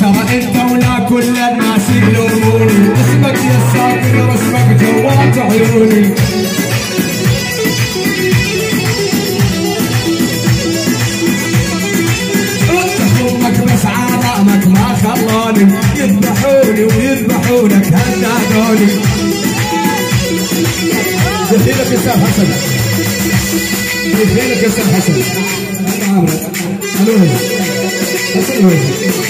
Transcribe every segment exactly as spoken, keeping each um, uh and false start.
ترى انت ولا كل الناس يلوموني، اسمك يا ساكن رسمك جوات عيوني. همك بس عظامك ما خلوني، يذبحوني ويذبحونك هنادوني. زفينك يا استاذ حسن، زفينك يا استاذ حسن. انا عامر الو حسن وين؟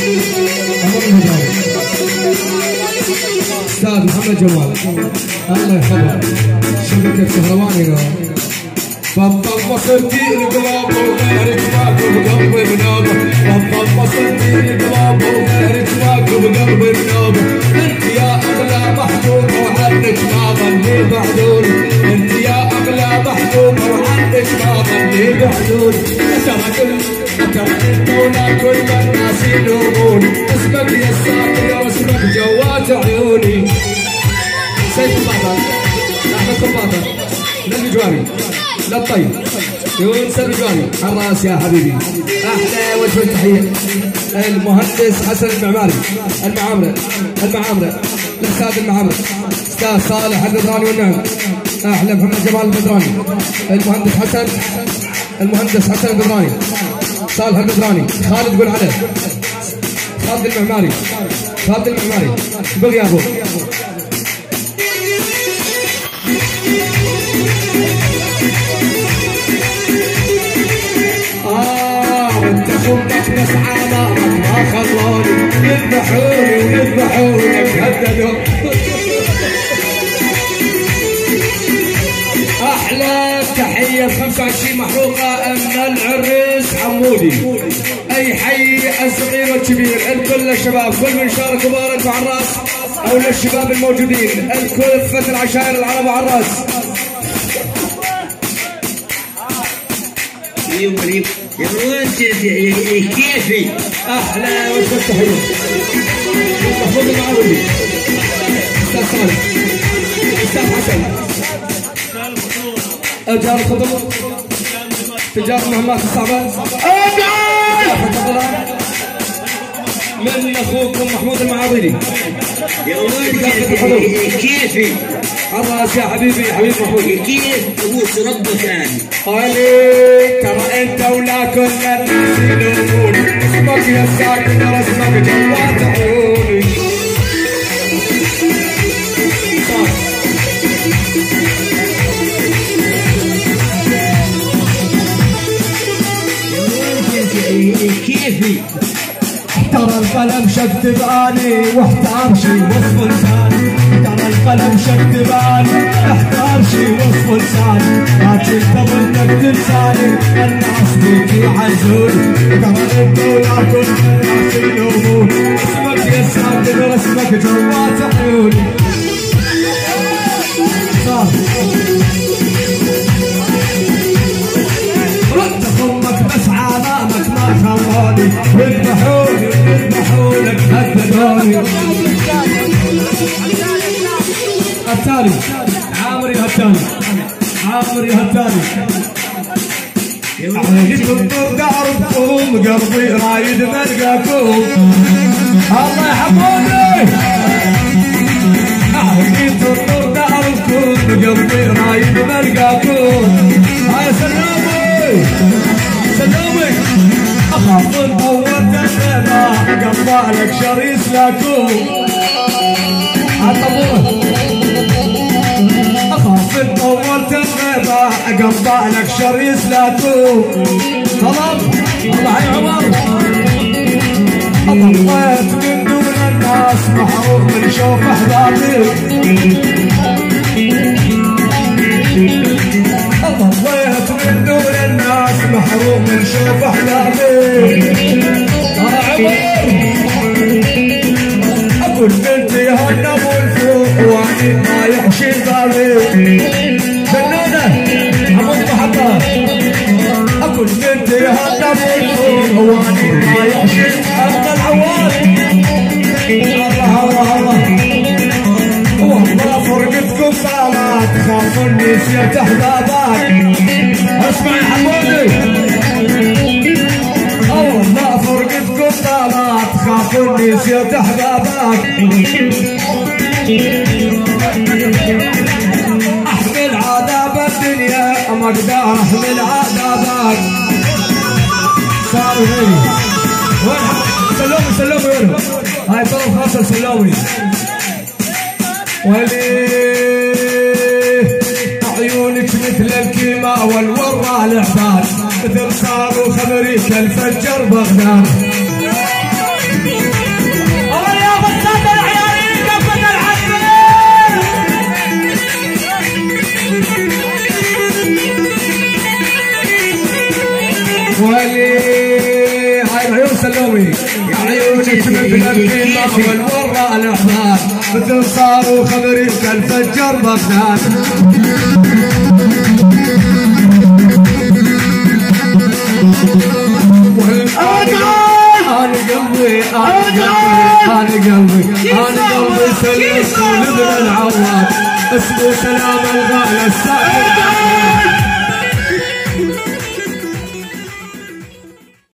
استاذ محمد جمال الله يحفظه، شبكة شهرواني بطل مصرتي القلاب وغيرك ماكو بقلبي بنوبه، بطل مصرتي القلاب وغيرك ماكو بقلبي بنوبه. انت يا اغلى محبوبه وعنك ما ظني بعدوني، انت يا اغلى محبوبه وعنك ما ظني بعدوني. ترى كل ترى انت ولا كل الناس يلوموني، اسمك يا ساكن واسمك جوات عيوني. سيد البطل احمد البطل للجواري للطيب يونس الرجالي الراس يا حبيبي. احلى وجه التحيه المهندس حسن المعماري المعامره المعامره الاستاذ المعامره استاذ صالح البدراني والنعم. احلى محمد جمال البدراني المهندس حسن المهندس حسن البدراني صالح البدراني خالد قول عليه خالد المعماري خالد المعماري قول يا ابو. همك بس عظامك ما خلوني، يذبحوني ويذبحونك هددوا. احلى تحيه خمسة وعشرين محروقه من العريس حمودي. اي حي الصغير والكبير، الكل الشباب، كل من شارك وبارك مع الراس او للشباب الموجودين، الكل فتى العشائر العرب على الراس. يا وانت كيفي احلى وجه التحيه محمود المعاولي استاذ صالح استاذ حسن تجار الخطوط تجار المهمات الصعبه من اخوكم محمود المعاولي. يا وانت كيفي الراس يا حبيبي حبيبي محمود. كيف ابوس ربك ثاني عليك ترى انت ولا كل الناس يلوموني، اسمك يا ساكن رسمك جوات عيوني. كيفي ترى القلم شكتب اني واحتار شي وصف لساني، ترى القلم شكتب اني احتار شي وصف لساني، لكن قبل تنساني الناس بيك يعزوني. ترى انت ولا كل الناس يلوموني، اسمك يا ساكن رسمك جوات عيوني. رد همك بس عظامك ما خلوني، يذبحوني ويذبحونك هددوني. التالي عامر يا هتاني عامر يا هتاني. عيد الطرق عرفتكم قلبي رايد ملقاكم الله يحفظني. عيد الطرق عرفتكم قلبي رايد ملقاكم. هاي سلامي سلامي اخاف نطور تنبا قطع لك شريس لكم عطبوه. اخاف نطور تنبا اقطع لك شريس لكم. طلب الله يا عمر طلعت من دون الناس محروم من شوف احبابي. ضليت من دون الناس محروم من شوف احلامي. ترى عمر اقول بنتي هنا والفوق واني ما يحشي بابي. فنانه حمود محمد اقول بنتي هنا والفوق واني ما يحشي ابن العواد. الله الله الله والله فرقتكم فما تخافون نسيت احبابك. اسمع يا حمودي والله فرقتكم بالطالات خافوني صرت احبابك احمل عذاب الدنيا ما اقدر احمل عذابك صار غيري سلومي سلومي وينه هاي طرف خاصة سلومي ولي عيونك مثل الكيماء والورى العباد مثل صاروخ امريكا الفجر بغداد ولي هاي العيون سلومي يا عيونك مثل الكيماء والورى العباد مثل صاروخ امريكا الفجر بغداد أنا قلبي أنا قلبي أنا قلبي سلم لابن العواد اسمه سلام الغالي الساحر